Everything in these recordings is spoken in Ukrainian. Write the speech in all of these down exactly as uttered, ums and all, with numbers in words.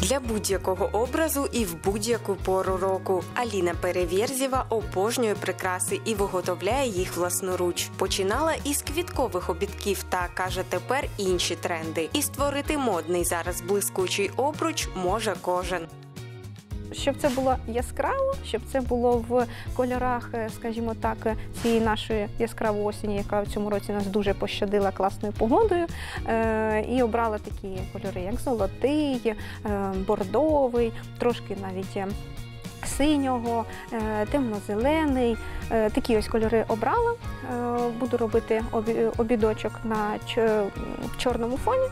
Для будь-якого образу і в будь-яку пору року. Аліна Перевєрзєва обожнює прикраси і виготовляє їх власноруч. Починала із квіткових обідків та, каже, тепер інші тренди. І створити модний зараз блискучий обруч може кожен. Щоб це було яскраво, щоб це було в кольорах, скажімо так, цієї нашої яскравої осені, яка в цьому році нас дуже пощадила класною погодою. І обрала такі кольори, як золотий, бордовий, трошки навіть синього, темно-зелений. Такі ось кольори обрала. Буду робити обідочок на чорному фоні,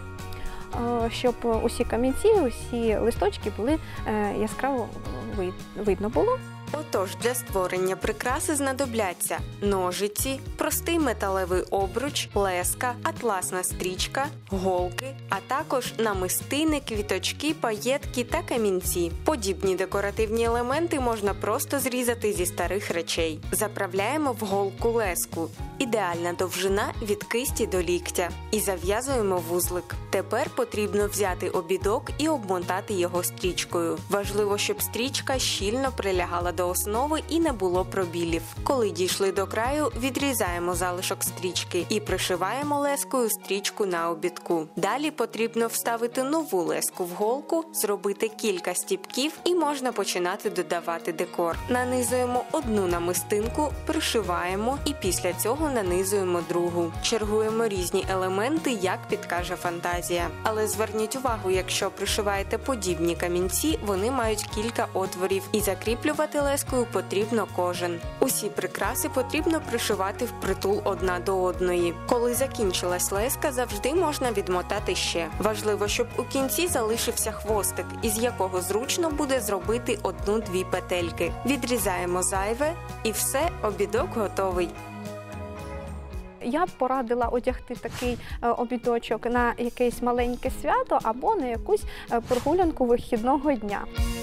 щоб усі камінці, усі листочки були яскраво видно було. Отож, для створення прикраси знадобляться ножиці, простий металевий обруч, леска, атласна стрічка, голки, а також намистини, квіточки, паєтки та камінці. Подібні декоративні елементи можна просто зрізати зі старих речей. Заправляємо в голку леску. Ідеальна довжина від кисті до ліктя. І зав'язуємо вузлик. Тепер потрібно взяти обідок і обмотати його стрічкою. Важливо, щоб стрічка щільно прилягала до основи і не було пробілів. Коли дійшли до краю, відрізаємо залишок стрічки і пришиваємо лескою стрічку на обідку. Далі потрібно вставити нову леску в голку, зробити кілька стіпків і можна починати додавати декор. Нанизуємо одну намистинку, пришиваємо і після цього нанизуємо другу. Чергуємо різні елементи, як підкаже фантазія. Але зверніть увагу, якщо пришиваєте подібні камінці, вони мають кілька отворів і закріплювати лескою потрібно кожен. Усі прикраси потрібно пришивати впритул одна до одної. Коли закінчилась леска, завжди можна відмотати ще. Важливо, щоб у кінці залишився хвостик, із якого зручно буде зробити одну-дві петельки. Відрізаємо зайве і все, обідок готовий. Я б порадила одягти такий обідочок на якесь маленьке свято або на якусь прогулянку вихідного дня.